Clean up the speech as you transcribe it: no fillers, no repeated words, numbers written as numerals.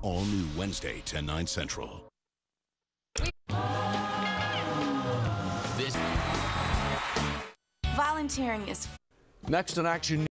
All new Wednesday, 10/9 Central. Volunteering is Next in Action